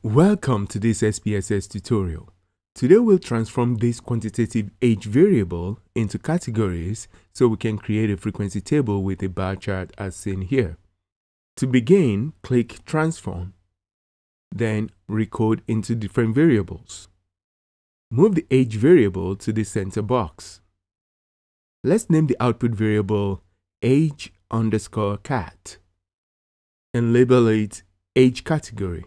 Welcome to this SPSS tutorial. Today we'll transform this quantitative age variable into categories so we can create a frequency table with a bar chart as seen here. To begin, click Transform, then Recode into different variables. Move the age variable to the center box. Let's name the output variable age_cat and label it age category.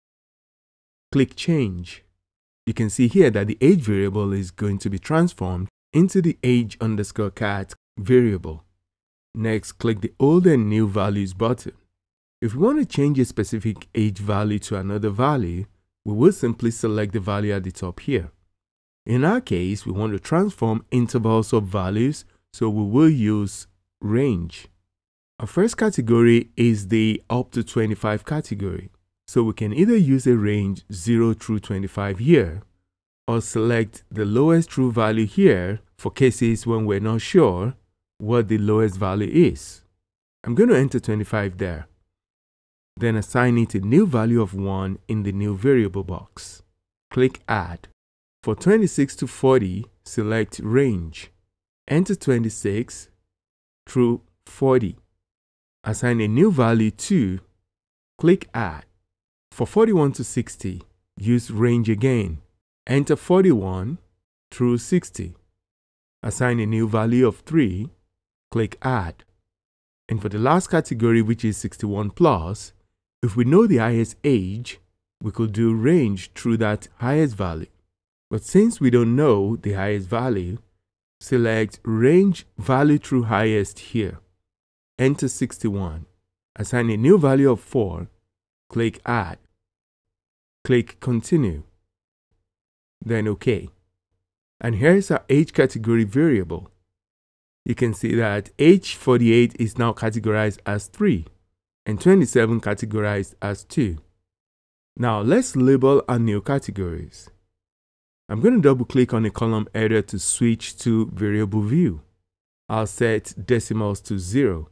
Click Change. You can see here that the age variable is going to be transformed into the age_cat variable. Next, click the Old and New Values button. If we want to change a specific age value to another value, we will simply select the value at the top here. In our case, we want to transform intervals of values, so we will use range. Our first category is the up to 25 category. So we can either use a range 0 through 25 here, or select the lowest true value here for cases when we're not sure what the lowest value is. I'm going to enter 25 there. Then assign it a new value of 1 in the new variable box. Click Add. For 26 to 40, select Range. Enter 26 through 40. Assign a new value 2. Click Add. For 41 to 60, use Range again. Enter 41 through 60. Assign a new value of 3. Click Add. And for the last category, which is 61 plus, if we know the highest age, we could do range through that highest value. But since we don't know the highest value, select range value through highest here. Enter 61. Assign a new value of 4. Click Add. Click Continue. Then OK. And here's our age category variable. You can see that age 48 is now categorized as 3 and 27 categorized as 2. Now let's label our new categories. I'm going to double click on a column header to switch to variable view. I'll set decimals to 0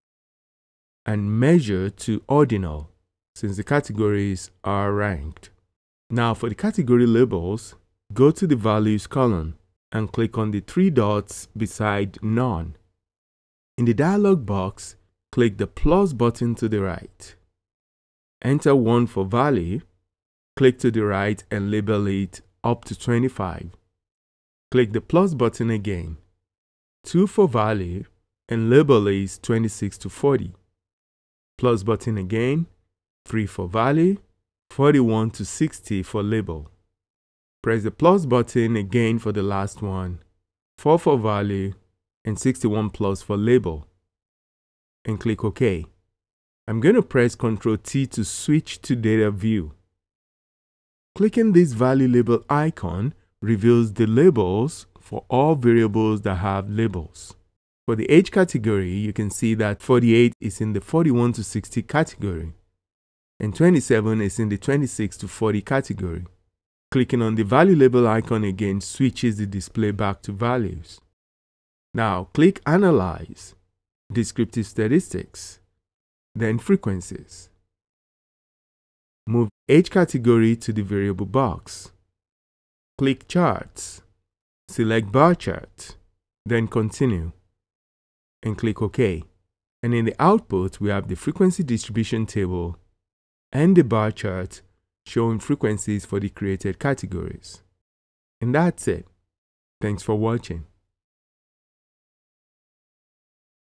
and measure to ordinal, since the categories are ranked. Now for the category labels, go to the values column and click on the 3 dots beside None. In the dialog box, click the plus button to the right. Enter 1 for value, click to the right and label it up to 25. Click the plus button again. 2 for value and label it 26 to 40. Plus button again. 3 for value, 41 to 60 for label. Press the plus button again for the last one, 4 for value, and 61 plus for label. And click OK. I'm going to press Ctrl T to switch to data view. Clicking this value label icon reveals the labels for all variables that have labels. For the age category, you can see that 48 is in the 41 to 60 category, and 27 is in the 26 to 40 category. Clicking on the value label icon again switches the display back to values. Now click Analyze, Descriptive Statistics, then Frequencies. Move age category to the variable box. Click Charts, select Bar Chart, then Continue, and click OK. And in the output, we have the frequency distribution table and the bar chart showing frequencies for the created categories. And that's it. Thanks for watching.